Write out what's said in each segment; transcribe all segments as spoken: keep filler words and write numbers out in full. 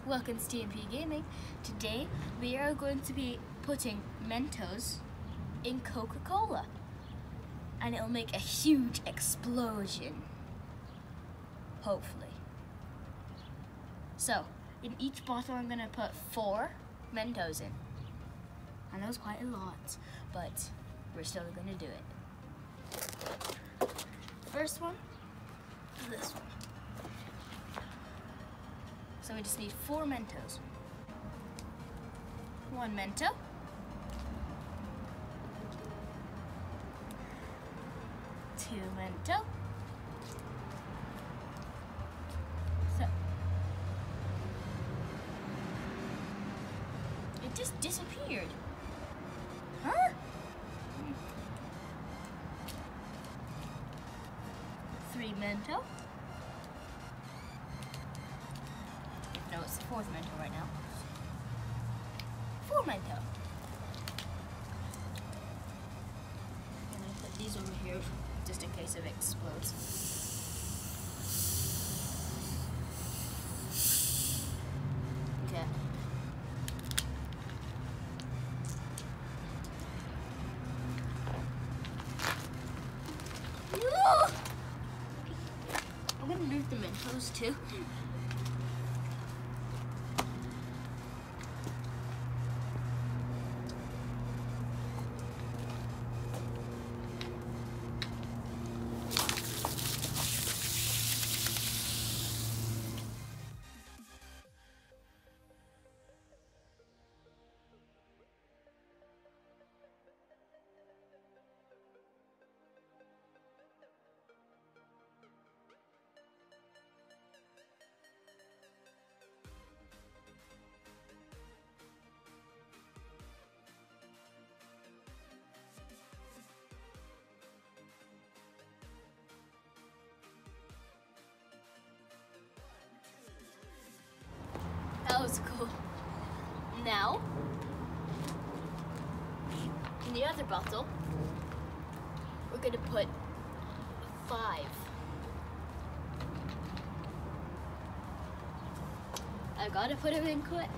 Welcome to T M P Gaming. Today we are going to be putting Mentos in Coca Cola and it'll make a huge explosion, hopefully. So in each bottle I'm going to put four Mentos in. I know it's quite a lot, but we're still going to do it. First one is this one. So we just need four Mentos. One Mento. Two Mento. So it just disappeared. Huh? Three Mento. No, it's the fourth Mento right now. Four Mento. I'm gonna put these over here just in case it explodes. Okay. No! I'm gonna move the Mentos too. That was cool. Now, in the other bottle, we're gonna put five. I gotta put them in quick.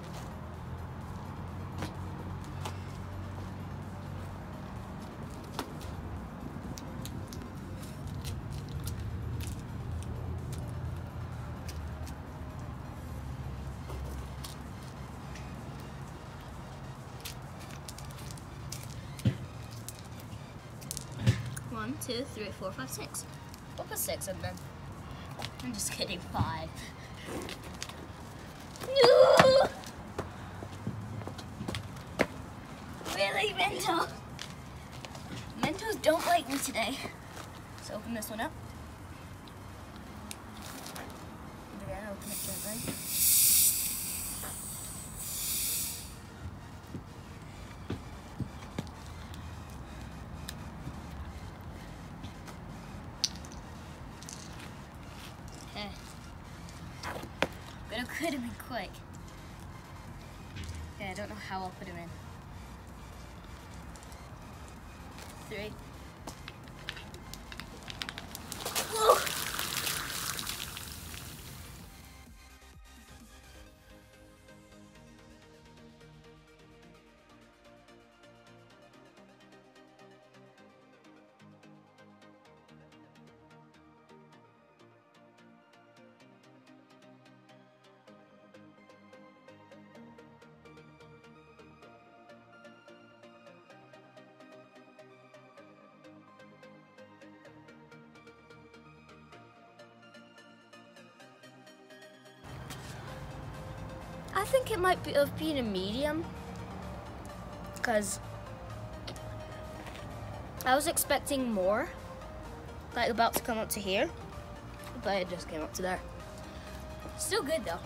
One, two, three, four, five, six. We'll put six in then. I'm just kidding, five. No! Really, Mento? Mentos don't like me today. So open this one up. Again, open it gently. But it could have been quick. Okay, I don't know how I'll put him in. Three. Whoa. I think it might be of being a medium, because I was expecting more, like about to come up to here, but it just came up to there. Still good though.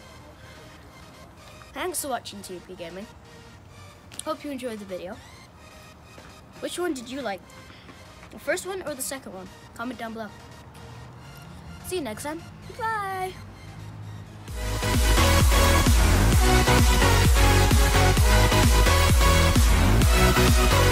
Thanks for watching T M P Gaming. Hope you enjoyed the video. Which one did you like? The first one or the second one? Comment down below. See you next time. Bye. We'll be right back.